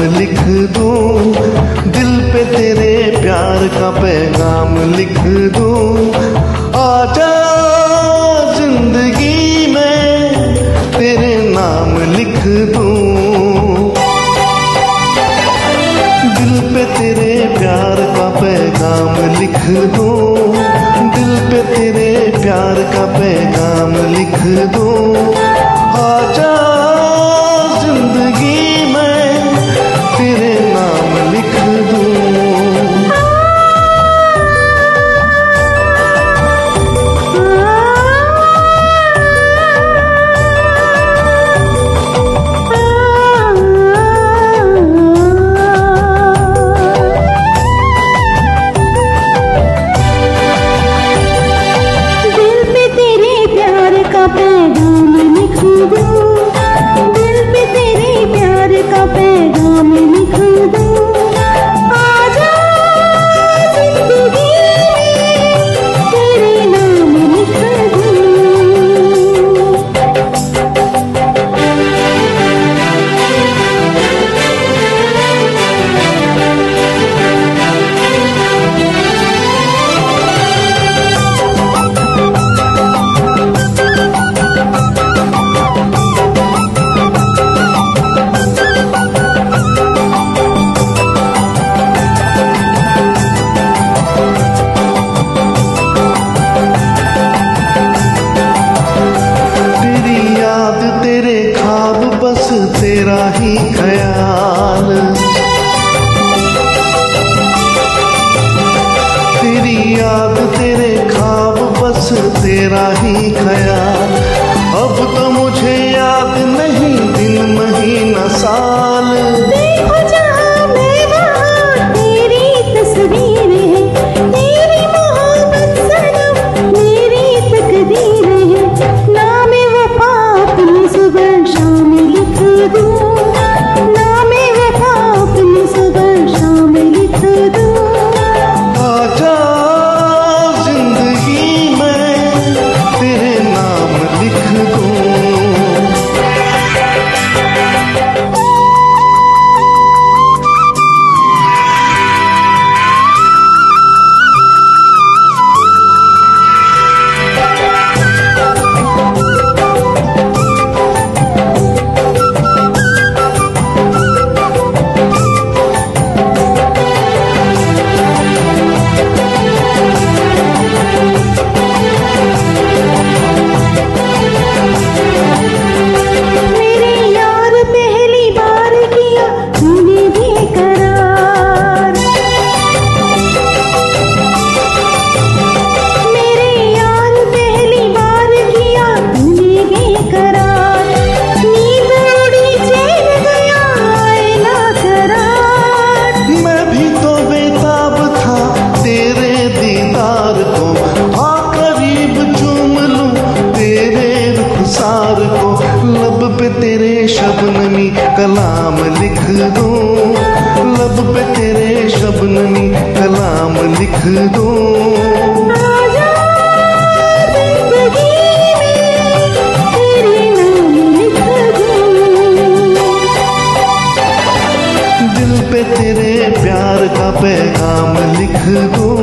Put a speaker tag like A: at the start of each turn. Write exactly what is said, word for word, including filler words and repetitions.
A: लिख दूं, दिल पे तेरे प्यार का पैगाम लिख दूं। आजा जिंदगी में तेरे नाम लिख दूं, दिल पे तेरे प्यार का पैगाम लिख दूं, दिल पे तेरे प्यार का पैगाम लिख दूं। आजा जिंदगी में तेरे नाम लिख दूं। तेरा ही ख्याल, तेरी याद तेरे ख्वाब बस तेरा ही ख्याल। अब तो मुझे याद नहीं दिन महीना साल।
B: देखो जहाँ मैं वहाँ तेरी तस्वीर है, तेरी मोहब्बत सनम मेरी तकदीर है। नाम वफा अपनी सुबह शाम लिख दूं, नाम वफा अपनी सुबह शाम लिख दूं।
A: आजा जिंदगी में तेरे नाम लिख दूं। लब पे तेरे शबनमी कलाम लिख दूं, लब पे तेरे शबनमी कलाम लिख दूं।
B: आजा जिंदगी में तेरे नाम लिख दूं,
A: दिल पे तेरे प्यार का पैगाम लिख दूं,